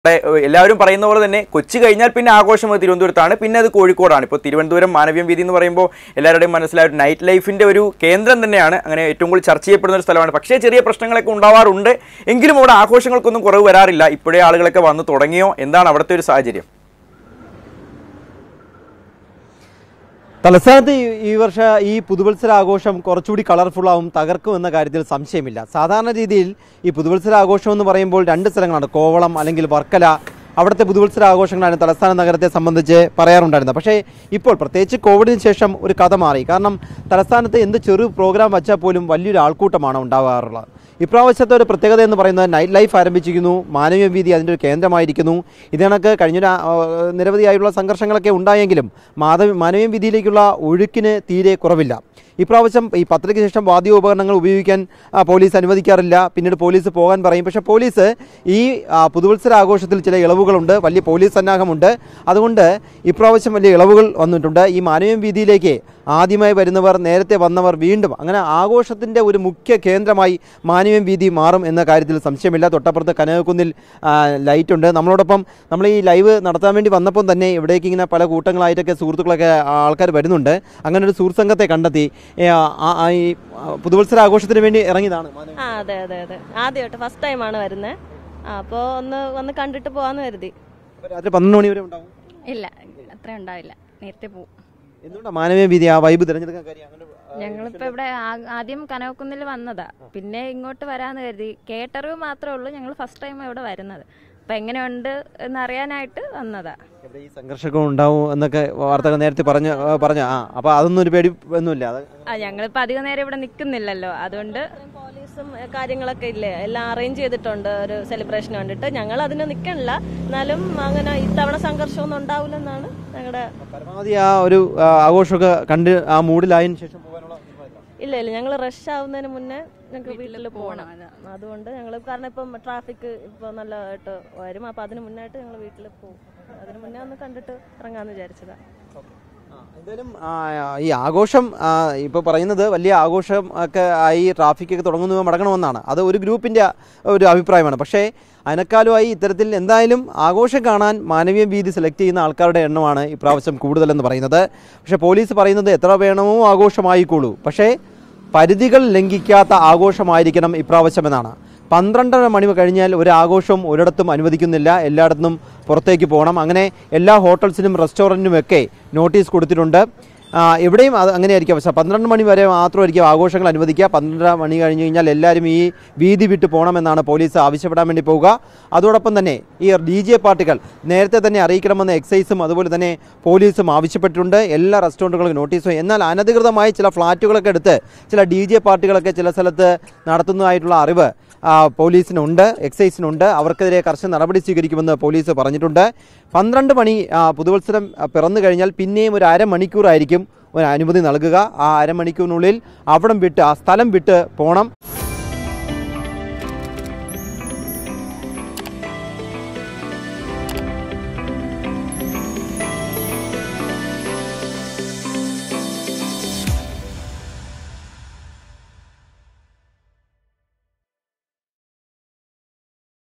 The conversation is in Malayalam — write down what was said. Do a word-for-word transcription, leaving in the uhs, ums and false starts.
എല്ലാവരും പറയുന്ന പോലെ തന്നെ കൊച്ചി കഴിഞ്ഞാൽ പിന്നെ ആഘോഷം തിരുവനന്തപുരത്താണ്, പിന്നെ അത് കോഴിക്കോടാണ്. ഇപ്പോൾ തിരുവനന്തപുരം മാനവീയം വീതി എന്ന് പറയുമ്പോൾ എല്ലാവരുടെയും മനസ്സിലായ ഒരു നൈറ്റ് ലൈഫിൻ്റെ ഒരു കേന്ദ്രം തന്നെയാണ്, അങ്ങനെ ഏറ്റവും കൂടുതൽ ചർച്ച ചെയ്യപ്പെടുന്ന ഒരു സ്ഥലമാണ്. പക്ഷേ ചെറിയ പ്രശ്നങ്ങളൊക്കെ ഉണ്ടാവാറുണ്ട്, എങ്കിലും അവിടെ ആഘോഷങ്ങൾക്കൊന്നും കുറവ് വരാറില്ല. ഇപ്പോഴേ ആളുകളൊക്കെ വന്ന് തുടങ്ങിയോ? എന്താണ് അവിടുത്തെ ഒരു സാഹചര്യം? തലസ്ഥാനത്ത് ഈ വർഷ ഈ പുതുവത്സരാഘോഷം കുറച്ചുകൂടി കളർഫുള്ളാവും, തകർക്കും എന്ന കാര്യത്തിൽ സംശയമില്ല. സാധാരണ രീതിയിൽ ഈ പുതുവത്സരാഘോഷം എന്ന് പറയുമ്പോൾ രണ്ട് സ്ഥലങ്ങളാണ്, കോവളം അല്ലെങ്കിൽ വർക്കല. അവിടുത്തെ പുതുവത്സരാഘോഷങ്ങളാണ് തലസ്ഥാന നഗരത്തെ സംബന്ധിച്ച് പറയാറുണ്ടായിരുന്നത്. പക്ഷേ ഇപ്പോൾ പ്രത്യേകിച്ച് കോവിഡിന് ശേഷം ഒരു കഥ മാറി. കാരണം തലസ്ഥാനത്ത് എന്ത് ചെറു പ്രോഗ്രാം വച്ചാൽ പോലും വലിയൊരു ആൾക്കൂട്ടമാണ് ഉണ്ടാവാറുള്ളത്. ഇപ്രാവശ്യത്തെ ഒരു പ്രത്യേകത എന്ന് പറയുന്നത് നൈറ്റ് ലൈഫ് ആരംഭിച്ചിരിക്കുന്നു, മാനവീയ വീതി അതിൻ്റെ ഒരു കേന്ദ്രമായിരിക്കുന്നു. ഇതിനൊക്കെ കഴിഞ്ഞ നിരവധിയായുള്ള സംഘർഷങ്ങളൊക്കെ ഉണ്ടായെങ്കിലും മാധവ മാനവീയ വീതിയിലേക്കുള്ള ഒഴുക്കിന് തീരെ കുറവില്ല. ഇപ്രാവശ്യം ഈ പത്രയ്ക്ക് ശേഷം വാദ്യോപകരണങ്ങൾ ഉപയോഗിക്കാൻ പോലീസ് അനുവദിക്കാറില്ല, പിന്നീട് പോലീസ് പോകാൻ പറയും. പക്ഷേ പോലീസ് ഈ പുതുവത്സരാഘോഷത്തിൽ ചില ഇളവുകളുണ്ട്, വലിയ പോലീസ് സന്നാഹമുണ്ട്. അതുകൊണ്ട് ഇപ്രാവശ്യം വലിയ ഇളവുകൾ വന്നിട്ടുണ്ട്. ഈ മാനവീയ വീതിയിലേക്ക് ആദ്യമായി വരുന്നവർ, നേരത്തെ വന്നവർ വീണ്ടും അങ്ങനെ ആഘോഷത്തിൻ്റെ ഒരു മുഖ്യ കേന്ദ്രമായി മാനവീയ വീതി മാറും എന്ന കാര്യത്തിൽ സംശയമില്ല. തൊട്ടപ്പുറത്ത് കനകക്കുന്നിൽ ലൈറ്റുണ്ട്. നമ്മളോടൊപ്പം നമ്മൾ ഈ ലൈവ് നടത്താൻ വേണ്ടി വന്നപ്പം തന്നെ ഇവിടേക്ക് ഇങ്ങനെ പല കൂട്ടങ്ങളായിട്ടൊക്കെ സുഹൃത്തുക്കളൊക്കെ ആൾക്കാർ വരുന്നുണ്ട്. അങ്ങനെ ഒരു സുഹൃത്ത് സംഘത്തെ കണ്ടെത്തി ഈ പുതുവത്സരാഘോഷത്തിന് വേണ്ടി ഇറങ്ങിയതാണ്. ആ അതെ അതെ അതെ ആദ്യമായിട്ട് ഫസ്റ്റ് ടൈമാണ് വരുന്നത്. അപ്പോൾ ഒന്ന് വന്ന് കണ്ടിട്ട് പോകാമെന്ന് കരുതി. രാത്രി പന്ത്രണ്ട് മണി വരെ ഉണ്ടാവും? ഇല്ല, അത്ര ഉണ്ടാവില്ല, നേരത്തെ പോകും. എന്തുകൊണ്ടാണ് മാനവീയ വീതി ആ വൈബ് തിരഞ്ഞെടുക്കാൻ കാര്യം? ഞങ്ങളിപ്പോൾ ഇവിടെ ആദ്യം കനകക്കുന്നിൽ വന്നതാ, പിന്നെ ഇങ്ങോട്ട് വരാമെന്ന് കരുതി. കേട്ടറിവ് മാത്രമേ ഉള്ളൂ, ഞങ്ങൾ ഫസ്റ്റ് ടൈം ഇവിടെ വരുന്നത്. അപ്പം എങ്ങനെയുണ്ട് എന്നറിയാനായിട്ട് വന്നതാ. ഈ സംഘർഷമൊക്കെ ഉണ്ടാവും എന്നൊക്കെ വാർത്തകൾ നേരത്തെ പറഞ്ഞു പറഞ്ഞ ആ അപ്പോൾ അതൊന്നും ഒരു പേടി ഒന്നുമില്ല? ആ ഞങ്ങളിപ്പോൾ അധികം നേരം ഇവിടെ നിൽക്കുന്നില്ലല്ലോ, അതുകൊണ്ട് പോലീസും കാര്യങ്ങളൊക്കെ ഇല്ലേ എല്ലാം അറേഞ്ച് ചെയ്തിട്ടുണ്ട് ഒരു സെലിബ്രേഷൻ കണ്ടിട്ട്. ഞങ്ങൾ അതിന് നിൽക്കണില്ല, എന്നാലും അങ്ങനെ ഇത്തവണ സംഘർഷമൊന്നും ഉണ്ടാവില്ലെന്നാണ് ഞങ്ങളുടെ പരമാവധി ആ ഒരു ആഘോഷമൊക്കെ കണ്ട് ആ മൂഡിലായതിനു ശേഷം പോകാനുള്ള. ഇല്ല ഇല്ല ഞങ്ങൾ റഷ് ആവുന്നതിന് മുന്നേ ഞങ്ങൾക്ക് വീട്ടിൽ പോകണം. അതുകൊണ്ട് ഞങ്ങൾ കാരണം ഇപ്പം ട്രാഫിക് ഇപ്പോൾ നല്ലതായിട്ട് വരും, അപ്പോൾ അതിന് മുന്നായിട്ട് ഞങ്ങൾ വീട്ടിൽ പോകും. അതിന് മുന്നേ ഒന്ന് കണ്ടിട്ട് ഇറങ്ങാമെന്ന് വിചാരിച്ചതാണ്. എന്തായാലും ഈ ആഘോഷം ഇപ്പോൾ പറയുന്നത് വലിയ ആഘോഷം ഒക്കെ ആയി ട്രാഫിക്കൊക്കെ തുടങ്ങുന്നത് മടങ്ങണമെന്നാണ്. അത് ഒരു ഗ്രൂപ്പിൻ്റെ ഒരു അഭിപ്രായമാണ്. പക്ഷേ അതിനേക്കാളുമായി ഇത്തരത്തിൽ എന്തായാലും ആഘോഷം കാണാൻ മാനവീയ വീതി സെലക്ട് ചെയ്യുന്ന ആൾക്കാരുടെ എണ്ണമാണ് ഇപ്രാവശ്യം കൂടുതലെന്ന് പറയുന്നത്. പക്ഷേ പോലീസ് പറയുന്നത് എത്ര വേണമോ ആഘോഷമായിക്കോളൂ, പക്ഷേ പരിധികൾ ലംഘിക്കാത്ത ആഘോഷമായിരിക്കണം ഇപ്രാവശ്യം എന്നാണ്. പന്ത്രണ്ടര മണി കഴിഞ്ഞാൽ ഒരു ആഘോഷവും ഒരിടത്തും അനുവദിക്കുന്നില്ല, എല്ലായിടത്തും പുറത്തേക്ക് പോകണം. അങ്ങനെ എല്ലാ ഹോട്ടൽസിനും റെസ്റ്റോറൻറ്റിനുമൊക്കെ നോട്ടീസ് കൊടുത്തിട്ടുണ്ട്. എവിടെയും അത് അങ്ങനെയായിരിക്കും അവസ്ഥ. പന്ത്രണ്ട് മണി വരെ മാത്രമായിരിക്കും ആഘോഷങ്ങൾ അനുവദിക്കുക. പന്ത്രണ്ടര മണി കഴിഞ്ഞ് കഴിഞ്ഞാൽ എല്ലാവരും ഈ വീതി വിട്ട് പോകണമെന്നാണ് പോലീസ് ആവശ്യപ്പെടാൻ വേണ്ടി പോവുക. അതോടൊപ്പം തന്നെ ഈ ഡി ജെ പാർട്ടികൾ നേരത്തെ തന്നെ അറിയിക്കണമെന്ന് എക്സൈസും അതുപോലെ തന്നെ പോലീസും ആവശ്യപ്പെട്ടിട്ടുണ്ട്. എല്ലാ റെസ്റ്റോറൻറ്റുകൾക്കും നോട്ടീസും. എന്നാൽ അനധികൃതമായി ചില ഫ്ലാറ്റുകളൊക്കെ എടുത്ത് ചില ഡി ജെ പാർട്ടികളൊക്കെ ചില സ്ഥലത്ത് നടത്തുന്നതായിട്ടുള്ള അറിവ് പോലീസിനുണ്ട്, എക്സൈസിനുണ്ട്. അവർക്കെതിരെ കർശന നടപടി സ്വീകരിക്കുമെന്ന് പോലീസ് പറഞ്ഞിട്ടുണ്ട്. പന്ത്രണ്ട് മണി പുതുവത്സരം പിറന്നു കഴിഞ്ഞാൽ പിന്നെയും ഒരു അരമണിക്കൂറായിരിക്കും ഒരു അനുമതി നൽകുക. ആ അരമണിക്കൂറിനുള്ളിൽ അവിടം വിട്ട് ആ സ്ഥലം വിട്ട് പോകണം.